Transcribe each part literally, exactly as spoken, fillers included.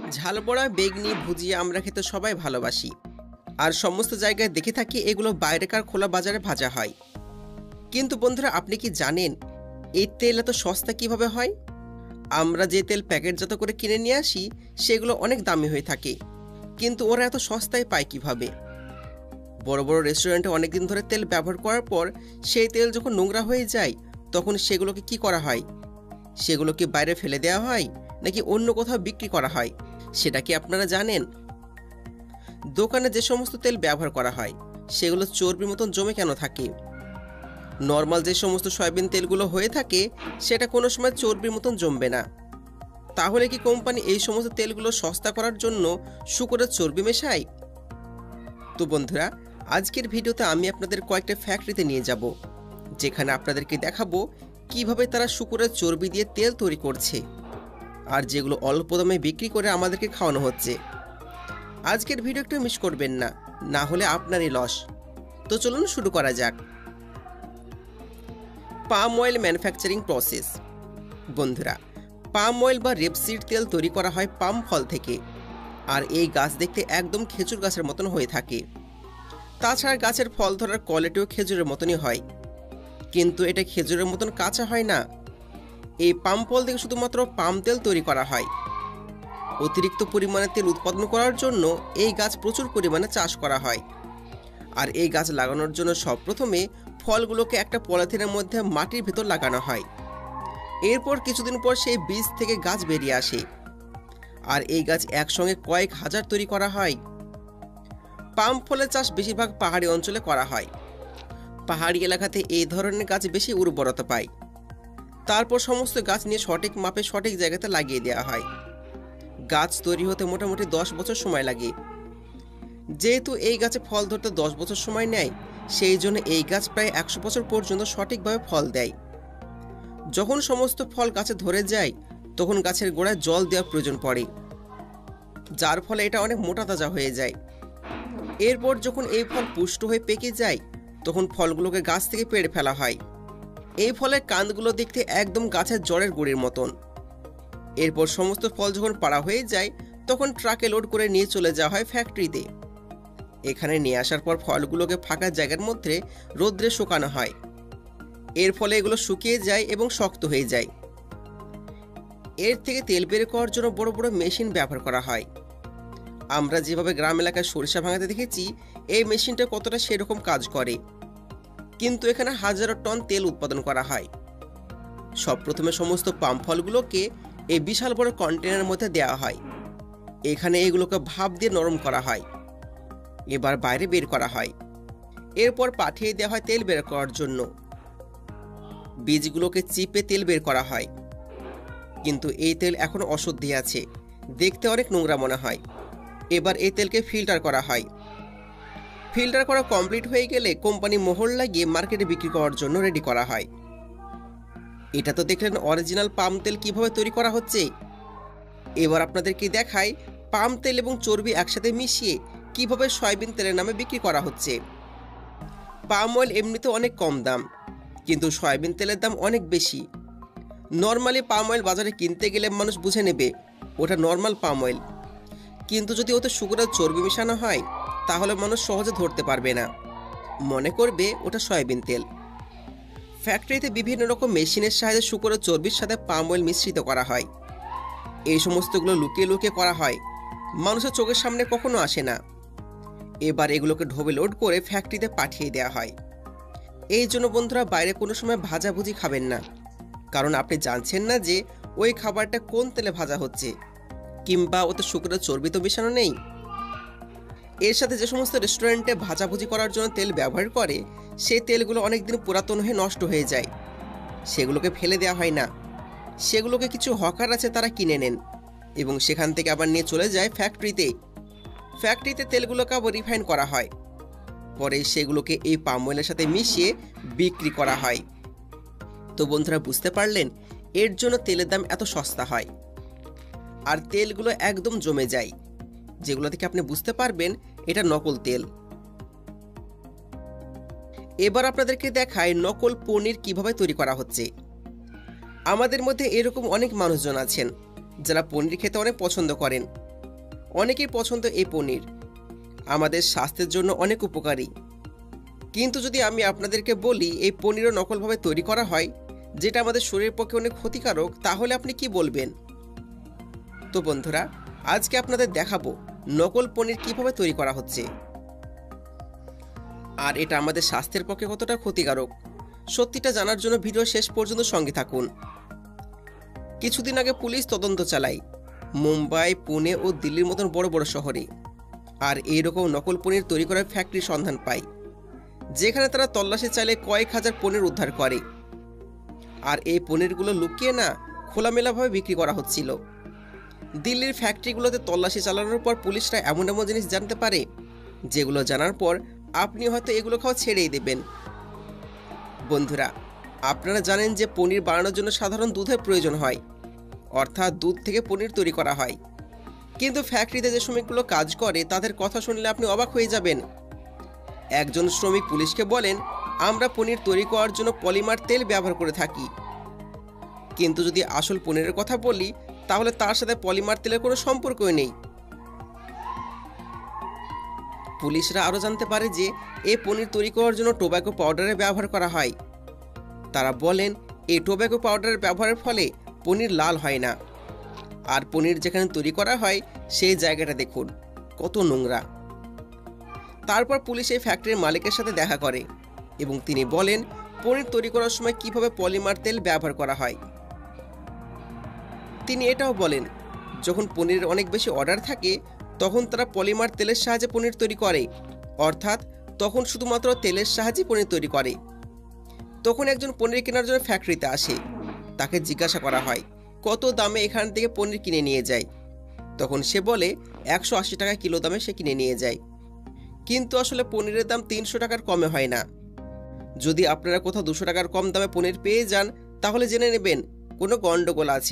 ঝালবড়া, বেগনি, ভুজিয়া আমরা খেতে সবাই ভালোবাসি। আর সমস্ত জায়গায় দেখে থাকি এগুলো বাইরেকার খোলা বাজারে ভাজা হয়। কিন্তু বন্ধুরা, আপনি কি জানেন এই তেল এত সস্তা কিভাবে হয়? আমরা যে তেল প্যাকেটজাত করে কিনে নিয়ে আসি সেগুলো অনেক দামি হয়ে থাকে, কিন্তু ওরা এত সস্তায় পায় কিভাবে? বড় বড় রেস্টুরেন্টে অনেকদিন ধরে তেল ব্যবহার করার পর সেই তেল যখন নোংরা হয়ে যায় তখন সেগুলোকে কি করা হয়? সেগুলোকে বাইরে ফেলে দেওয়া হয় নাকি অন্য কোথাও বিক্রি করা হয়? সেটা কি আপনারা জানেন? দোকানে যে সমস্ত তেল ব্যবহার করা হয় সেগুলো চর্বির মতন জমে কেন থাকে? নর্মাল যে সমস্ত সয়াবিন তেলগুলো হয়ে থাকে সেটা কোনো সময় চর্বির মতন জমবে না। তাহলে কি কোম্পানি এই সমস্ত তেলগুলো সস্তা করার জন্য শুকরের চর্বি মেশায়? তো বন্ধুরা, আজকের ভিডিওতে আমি আপনাদের কয়েকটা ফ্যাক্টরিতে নিয়ে যাব, যেখানে আপনাদেরকে দেখাবো কিভাবে তারা শুকরের চর্বি দিয়ে তেল তৈরি করছে, আর যেগুলো অল্প দামে বিক্রি করে আমাদেরকে খাওয়ানো হচ্ছে। আজকের ভিডিও একটু মিস করবেন না, না হলে আপনারই লস। তো চলুন শুরু করা যাক। Palm oil manufacturing process. বন্ধুরা, পাম অয়েল বা রেপসিড তেল তৈরি করা হয় পাম ফল থেকে, আর এই গাছ দেখতে একদম খেজুর গাছের মতন হয়ে থাকে। তাছাড়া গাছের ফল ধরার কোয়ালিটিও খেজুরের মতনই হয়, কিন্তু এটা খেজুরের মতন কাঁচা হয় না। এই পাম ফল থেকে শুধুমাত্র পাম তেল তৈরি করা হয়। অতিরিক্ত পরিমাণে তেল উৎপাদন করার জন্য এই গাছ প্রচুর পরিমাণে চাষ করা হয়। আর এই গাছ লাগানোর জন্য সবপ্রথমে ফলগুলোকে একটা পলিথিনের মধ্যে মাটির ভেতর লাগানো হয়। এরপর কিছুদিন পর সেই বীজ থেকে গাছ বেরিয়ে আসে, আর এই গাছ একসঙ্গে কয়েক হাজার তৈরি করা হয়। পাম ফলের চাষ বেশিরভাগ পাহাড়ি অঞ্চলে করা হয়। পাহাড়ি এলাকাতে এই ধরনের গাছ বেশি উর্বরতা পায়। তারপর সমস্ত গাছ নিয়ে সঠিক মাপে সঠিক জায়গাতে লাগিয়ে দেওয়া হয়। গাছ তৈরি হতে মোটামুটি দশ বছর সময় লাগে। যেহেতু এই গাছে ফল ধরতে দশ বছর সময় নেয়, সেই জন্য এই গাছ প্রায় একশো বছর পর্যন্ত সঠিকভাবে ফল দেয়। যখন সমস্ত ফল গাছে ধরে যায় তখন গাছের গোড়ায় জল দেওয়ার প্রয়োজন পড়ে, যার ফলে এটা অনেক মোটা তাজা হয়ে যায়। এরপর যখন এই ফল পুষ্ট হয়ে পেকে যায় তখন ফলগুলোকে গাছ থেকে পেড়ে ফেলা হয়। এই ফলের কাণ্ডগুলো দেখতে একদম গাছের জড়ের গুঁড়ির মতন। এরপর সমস্ত ফল যখন পাড়া হয়ে যায় তখন ট্রাকে লোড করে নিয়ে চলে যাওয়া হয় ফ্যাক্টরিতে। এখানে নিয়ে আসার পর ফলগুলোকে ফাঁকা জায়গার মধ্যে রোদ্রে শুকানো হয়। এর ফলে এগুলো শুকিয়ে যায় এবং শক্ত হয়ে যায়। এর থেকে তেল বের করার জন্য বড় বড় মেশিন ব্যবহার করা হয়। আমরা যেভাবে গ্রাম এলাকায় সরিষা ভাঙাতে দেখেছি, এই মেশিনটা কতটা সেরকম কাজ করে, কিন্তু এখানে হাজারো টন তেল উৎপাদন করা হয়। সব প্রথমে সমস্ত পাম ফলগুলোকে এই বিশাল বড় কন্টেনারের মধ্যে দেওয়া হয়। এখানে এগুলোকে ভাপ দিয়ে নরম করা হয়, এবার বাইরে বের করা হয়। এরপর পাঠিয়ে দেওয়া হয় তেল বের করার জন্য। বীজগুলোকে চিপে তেল বের করা হয়, কিন্তু এই তেল এখনো অশুদ্ধি আছে, দেখতে অনেক নোংরা মনে হয়। এবার এই তেলকে ফিল্টার করা হয়। ফিল্টার করা কমপ্লিট হয়ে গেলে কোম্পানি মোহর লাগিয়ে মার্কেটে বিক্রি করার জন্য রেডি করা হয়। এটা তো দেখলেন অরিজিনাল পাম তেল কিভাবে তৈরি করা হচ্ছে। এবার আপনাদেরকে দেখাই পাম তেল এবং চর্বি একসাথে মিশিয়ে কিভাবে সয়াবিন তেলের নামে বিক্রি করা হচ্ছে। পাম অয়েল এমনিতে অনেক কম দাম, কিন্তু সয়াবিন তেলের দাম অনেক বেশি। নর্মালি পাম অয়েল বাজারে কিনতে গেলে মানুষ বুঝে নেবে ওটা নর্মাল পাম অয়েল, কিন্তু যদি ওতে শুকরের চর্বি মেশানো হয় তাহলে মানুষ সহজে ধরতে পারবে না, মনে করবে ওটা সয়াবিন তেল। ফ্যাক্টরিতে বিভিন্ন রকম মেশিনের সাহায্যে শুকরের চর্বির সাথে পাম অয়েল মিশ্রিত করা হয়। এই সমস্তগুলো লুকিয়ে লুকিয়ে করা হয়, মানুষের চোখের সামনে কখনো আসে না। এবার এগুলোকে ঢোবে লোড করে ফ্যাক্টরিতে পাঠিয়ে দেওয়া হয়। এই জন্য বন্ধুরা, বাইরে কোনো সময় ভাজাভুজি খাবেন না, কারণ আপনি জানছেন না যে ওই খাবারটা কোন তেলে ভাজা হচ্ছে, কিংবা ওতে শুকরের চর্বি তো মেশানো নেই। এর সাথে যে সমস্ত রেস্টুরেন্টে ভাজাভুজি করার জন্য তেল ব্যবহার করে সেই তেলগুলো অনেকদিন পুরাতন হয়ে নষ্ট হয়ে যায়। সেগুলোকে ফেলে দেওয়া হয় না, সেগুলোকে কিছু হকার আছে তারা কিনে নেন এবং সেখান থেকে আবার নিয়ে চলে যায় ফ্যাক্টরিতে। ফ্যাক্টরিতে তেলগুলোকে আবার রিফাইন করা হয়, পরে সেগুলোকে এই পাম অয়েলের সাথে মিশিয়ে বিক্রি করা হয়। তো বন্ধুরা, বুঝতে পারলেন এর জন্য তেলের দাম এত সস্তা হয়। আর তেলগুলো একদম জমে যায়, যেগুলো থেকে আপনি বুঝতে পারবেন এটা নকল তেল। এবার আপনাদেরকে দেখায় নকল পনির কিভাবে তৈরি করা হচ্ছে। আমাদের মধ্যে এরকম অনেক মানুষজন আছেন যারা পনির খেতে অনেক পছন্দ করেন, অনেকের পছন্দ এই পনির, আমাদের স্বাস্থ্যের জন্য অনেক উপকারী। কিন্তু যদি আমি আপনাদেরকে বলি এই পনিরও নকলভাবে তৈরি করা হয়, যেটা আমাদের শরীরের পক্ষে অনেক ক্ষতিকারক, তাহলে আপনি কি বলবেন? তো বন্ধুরা, আজকে আপনাদের দেখাবো নকল পনির কিভাবে তৈরি করা হচ্ছে, আর এটা আমাদের স্বাস্থ্যের পক্ষে কতটা ক্ষতিকারক। সত্যিটা জানার জন্য ভিডিও শেষ পর্যন্ত সঙ্গে থাকুন। কিছুদিন আগে পুলিশ তদন্ত চালায় মুম্বাই, পুনে ও দিল্লির মতন বড় বড় শহরে, আর এইরকম নকল পনির তৈরি করার ফ্যাক্টরির সন্ধান পায়, যেখানে তারা তল্লাশি চাইলে কয়েক হাজার পনির উদ্ধার করে। আর এই পনিরগুলো লুকিয়ে না খোলামেলাভাবে বিক্রি করা হচ্ছিল। দিল্লির ফ্যাক্টরিগুলোতে তল্লাশি চালানোর পর পুলিশরা এমন এমন জিনিস জানতে পারে, যেগুলো জানার পর আপনি হয়তো এগুলো খাওয়া ছেড়েই দেবেন। বন্ধুরা, আপনারা জানেন যে পনির বানানোর জন্য সাধারণ দুধের প্রয়োজন হয়, অর্থাৎ দুধ থেকে পনির তৈরি করা হয়। কিন্তু ফ্যাক্টরিতে যে শ্রমিকগুলো কাজ করে তাদের কথা শুনলে আপনি অবাক হয়ে যাবেন। একজন শ্রমিক পুলিশকে বলেন, আমরা পনির তৈরি করার জন্য পলিমার তেল ব্যবহার করে থাকি। কিন্তু যদি আসল পনিরের কথা বলি, তাহলে তার সাথে পলিমার তেলের কোনো সম্পর্কই নেই। পুলিশরা আরও জানতে পারে যে এই পনির তৈরি করার জন্য টোব্যাকো পাউডারের ব্যবহার করা হয়। তারা বলেন, এই টোব্যাকো পাউডারের ব্যবহারের ফলে পনির লাল হয় না। আর পনির যেখানে তৈরি করা হয় সেই জায়গাটা দেখুন কত নোংরা। তারপর পুলিশ এই ফ্যাক্টরির মালিকের সাথে দেখা করে এবং তিনি বলেন পনির তৈরি করার সময় কিভাবে পলিমার তেল ব্যবহার করা হয়। তিনি এটাও বলেন, যখন পনিরের অনেক বেশি অর্ডার থাকে তখন তারা পলিমার তেলের সাহায্যে পনির তৈরি করে, অর্থাৎ তখন শুধুমাত্র তেলের সাহায্যে পনির তৈরি করে। তখন একজন পনির কেনার জন্য ফ্যাক্টরিতে আসে। তাকে জিজ্ঞাসা করা হয় কত দামে এখান থেকে পনির কিনে নিয়ে যায়। তখন সে বলে একশো আশি টাকা কিলো দামে সে কিনে নিয়ে যায়। কিন্তু আসলে পনিরের দাম তিনশো টাকার কমে হয় না। যদি আপনারা কোথাও দুশো টাকার কম দামে পনির পেয়ে যান, তাহলে জেনে নেবেন কোনো গন্ডগোল আছে।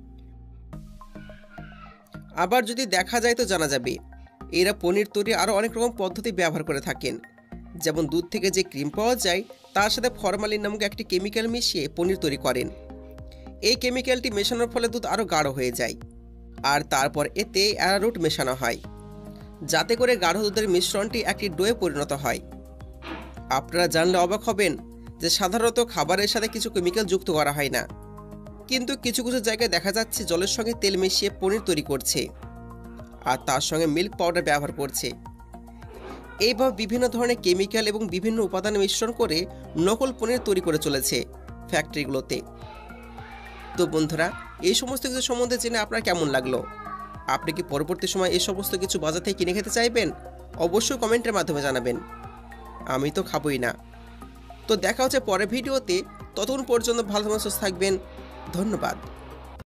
আবার যদি দেখা যায় তো জানা যাবে এরা পনির তৈরি আরও অনেক রকম পদ্ধতি ব্যবহার করে থাকেন। যেমন দুধ থেকে যে ক্রিম পাওয়া যায় তার সাথে ফরমালিন নামক একটি কেমিক্যাল মিশিয়ে পনির তৈরি করেন। এই কেমিক্যালটি মেশানোর ফলে দুধ আরও গাঢ় হয়ে যায়, আর তারপর এতে অ্যারারুট মেশানো হয়, যাতে করে গাঢ় দুধের মিশ্রণটি একটি ডোয়ে পরিণত হয়। আপনারা জানলে অবাক হবেন যে সাধারণত খাবারের সাথে কিছু কেমিক্যাল যুক্ত করা হয় না, কিন্তু কিছু কিছু জায়গায় দেখা যাচ্ছে জলের সঙ্গে তেল মিশিয়ে পনির তৈরি করছে আর তার সঙ্গে মিল্ক পাউডার ব্যবহার করছে। এইভাবে বিভিন্ন ধরনের কেমিক্যাল এবং বিভিন্ন উপাদান মিশ্রণ করে নকল পনির তৈরি করে চলেছে ফ্যাক্টরিগুলোতে। তো বন্ধুরা, এই সমস্ত কিছু সম্বন্ধে জেনে আপনার কেমন লাগলো? আপনি কি পরবর্তী সময় এই সমস্ত কিছু বাজার থেকে কিনে খেতে চাইবেন? অবশ্যই কমেন্টের মাধ্যমে জানাবেন। আমি তো খাবই না। তো দেখা হচ্ছে পরের ভিডিওতে। ততক্ষণ পর্যন্ত ভালো সুস্থ থাকবেন। ধন্যবাদ।